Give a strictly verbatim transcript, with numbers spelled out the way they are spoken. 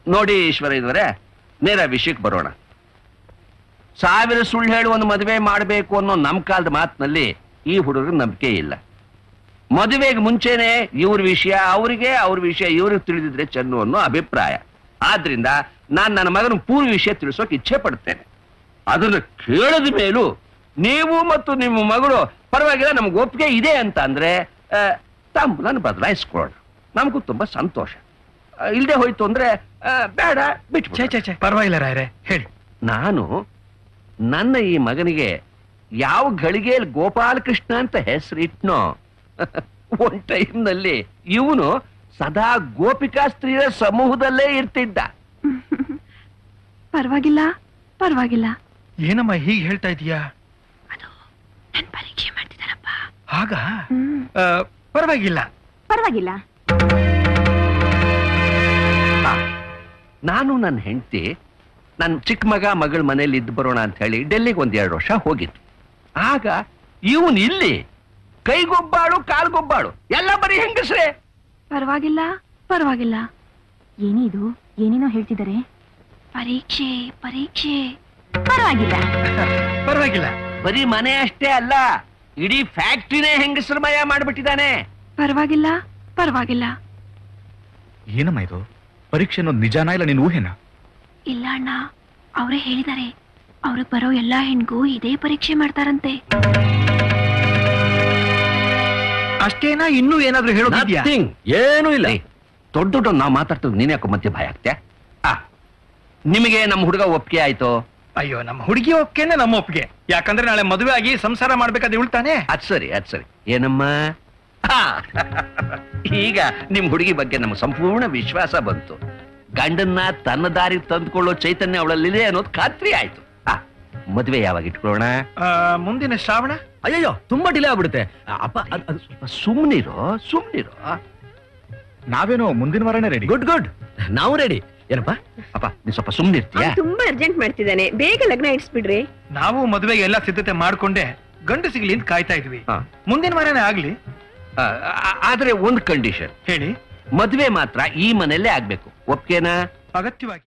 ನೋಡಿ ಈಶ್ವರ ಇದುವರೆ ನೇರ ವಿಷಯಕ್ಕೆ ಬರೋಣ. ಸಾವಿರ ಸುಳ್ಳು ಹೇಳಿ ಒಂದು ಮದುವೆ ಮಾಡಬೇಕು ಅನ್ನೋ ನಮ್ಮ ಕಾಲದ ಮಾತಿನಲ್ಲಿ ಈ ಹುಡುಗರಿಗೆ ನಂಬಿಕೆ ಇಲ್ಲ. ಮದುವೆಗೆ ಮುಂಚೆನೆ ಇವ್ರ ವಿಷಯ ಅವರಿಗೆ, ಅವ್ರ ವಿಷಯ ಇವ್ರಿಗೆ ತಿಳಿದಿದ್ರೆ ಚೆನ್ನು ಅನ್ನೋ ಅಭಿಪ್ರಾಯ. ಆದ್ರಿಂದ ನಾನು ನನ್ನ ಮಗನ ಪೂರ್ವ ವಿಷಯ ತಿಳಿಸೋಕೆ ಇಚ್ಛೆ ಪಡ್ತೇನೆ. ಅದನ್ನು ಕೇಳಿದ ಮೇಲೂ ನೀವು ಮತ್ತು ನಿಮ್ಮ ಮಗಳು ಪರವಾಗಿಲ್ಲ, ನಮ್ಗೆ ಒಪ್ಪಿಗೆ ಇದೆ ಅಂತ ಅಂದ್ರೆ ತಾಂಬೂಲನ್ನು ಬದಲಾಯಿಸ್ಕೊಳ್ಳೋಣ. ನಮಗೂ ತುಂಬಾ ಸಂತೋಷ. ಇಲ್ಲದೆ ಹೋಯ್ತು ಅಂದ್ರೆ ಬೇಡ ಬಿಟ್ಟು. ಪರವಾಗಿಲ್ಲ ರಾಯರೇ, ಹೇಳಿ. ನಾನು ನನ್ನ ಈ ಮಗನಿಗೆ ಯಾವ ಗಳಿಗೆಯಲ್ಲಿ ಗೋಪಾಲಕೃಷ್ಣ ಅಂತ ಹೆಸರಿಟ್ನೋ ಒಂದ್ ಟೈಮ್ನಲ್ಲಿ ಇವನು ಸದಾ ಗೋಪಿಕಾ ಸ್ತ್ರೀಯರ ಸಮೂಹದಲ್ಲೇ ಇರ್ತಿದ್ದ. ಪರವಾಗಿಲ್ಲ ಪರವಾಗಿಲ್ಲ. ಏನಮ್ಮ ಹೀಗೆ ಹೇಳ್ತಾ ಇದೀಯಾ? ಅದು ನನ್ ಪರೀಕ್ಷೆ ಮಾಡ್ತಿದ್ದಾರಪ್ಪ. ಹಾಗ ಪರವಾಗಿಲ್ಲ ಪರವಾಗಿಲ್ಲ. ನಾನು ನನ್ನ ಹೆಂಡತಿ ನನ್ನ ಚಿಕ್ಕ ಮಗ ಮಗಳ ಮನೇಲಿ ಇದ್ದು ಬರೋಣ ಅಂತ ಹೇಳಿ ಡೆಲ್ಲಿಗೆ ಒಂದ್ ಎರಡು ವರ್ಷ ಹೋಗಿತ್ತು. ಆಗ ಇವನ್ ಇಲ್ಲಿ ಕೈಗೊಬ್ಬಾಳು ಕಾಲ್ಗೊಬ್ಬಾಳು ಎಲ್ಲ ಬರೀ ಹೆಂಗಸ್ರೆ. ಪರವಾಗಿಲ್ಲ ಪರವಾಗಿಲ್ಲ. ಏನಿದು ಏನೇನೋ ಹೇಳ್ತಿದ್ದಾರೆ. ಪರೀಕ್ಷೆ ಪರೀಕ್ಷೆ. ಪರವಾಗಿಲ್ಲ ಪರವಾಗಿಲ್ಲ. ಬರೀ ಮನೆ ಅಷ್ಟೇ ಅಲ್ಲ, ಇಡೀ ಫ್ಯಾಕ್ಟ್ರಿನೇ ಹೆಂಗಸರಮಯ ಮಾಡ್ಬಿಟ್ಟಿದ್ದಾನೆ. ಪರವಾಗಿಲ್ಲ ಪರವಾಗಿಲ್ಲ. ಏನಮ್ಮ ಇದು? ಪರೀಕ್ಷೆ ಅನ್ನೋದು ನಿಜಾನ ಇಲ್ಲ ನಿನ್ ಊಹೆನಾ? ಇಲ್ಲ ಅಣ್ಣ, ಅವರೇ ಹೇಳಿದ್ದಾರೆ. ಅವ್ರಿಗೆ ಬರೋ ಎಲ್ಲಾ ಹೆಣ್ಗೂ ಇದೇ ಪರೀಕ್ಷೆ ಮಾಡ್ತಾರಂತೆ. ಅಷ್ಟೇನಾ? ಇನ್ನೂ ಏನಾದ್ರೂ ಹೇಳೋದಿದ್ಯಾ? ಏನೂ ಇಲ್ಲ. ದೊಡ್ಡ ದೊಡ್ಡ ನಾವು ಮಾತಾಡ್ತದ ನೀನ್ ಯಾಕೋ ಮಧ್ಯೆ ಭಯ ಆಗ್ತೇ? ಆ ನಿಮಗೆ ನಮ್ಮ ಹುಡುಗ ಒಪ್ಪಿಗೆ ಆಯ್ತು? ಅಯ್ಯೋ, ನಮ್ಮ ಹುಡುಗಿ ಒಪ್ಪಿಗೆನೆ ನಮ್ಮ ಒಪ್ಪಿಗೆ. ಯಾಕಂದ್ರೆ ನಾಳೆ ಮದುವೆ ಆಗಿ ಸಂಸಾರ ಮಾಡ್ಬೇಕಾದ್ರೆ ಉಳ್ತಾನೆ. ಅದ್ ಸರಿ ಅದ್ ಸರಿ. ಏನಮ್ಮ, ಈಗ ನಿಮ್ ಹುಡುಗಿ ಬಗ್ಗೆ ನಮ್ಮ ಸಂಪೂರ್ಣ ವಿಶ್ವಾಸ ಬಂತು. ಗಂಡನ್ನ ತನ್ನ ದಾರಿ ತಂದ್ಕೊಳ್ಳೋ ಚೈತನ್ಯ ಅವಳಲ್ಲಿದೆ ಅನ್ನೋದು ಖಾತ್ರಿ ಆಯ್ತು. ಆ ಮದುವೆ ಯಾವಾಗ ಇಟ್ಕೊಳ್ಳೋಣ? ಮುಂದಿನ ಶ್ರಾವಣ. ಅಯ್ಯಯ್ಯೋ, ತುಂಬಾ ಡಿಲೇ ಆಗ್ಬಿಡುತ್ತೆ. ಅಪ್ಪ ಸ್ವಲ್ಪ ಸುಮ್ನಿರೋ ಸುಮ್ನಿರೋ. ನಾವೇನೋ ಮುಂದಿನ ವಾರನೇ ರೆಡಿ. ಗುಡ್ ಗುಡ್, ನಾವು ರೆಡಿ. ಏನಪ್ಪ ಅಪ್ಪ, ನೀ ಸ್ವಲ್ಪ ಸುಮ್ನಿರ್ತೀಯ? ತುಂಬಾ ಅರ್ಜೆಂಟ್ ಮಾಡ್ತಿದ್ದಾನೆ, ಬೇಗ ಲಗ್ನ ಇಡ್ಸ್ಬಿಡ್ರಿ. ನಾವು ಮದುವೆಗೆ ಎಲ್ಲಾ ಸಿದ್ಧತೆ ಮಾಡ್ಕೊಂಡೆ ಗಂಡು ಸಿಗ್ಲಿ ಅಂತ ಕಾಯ್ತಾ ಇದ್ವಿ. ಮುಂದಿನ ವಾರನೇ ಆಗ್ಲಿ. ಆದ್ರೆ ಒಂದ್ ಕಂಡೀಷನ್. ಹೇಳಿ. ಮದುವೆ ಮಾತ್ರ ಈ ಮನೆಯಲ್ಲೇ ಆಗ್ಬೇಕು, ಒಪ್ಗೆನಾ? ಅಗತ್ಯವಾಗಿ.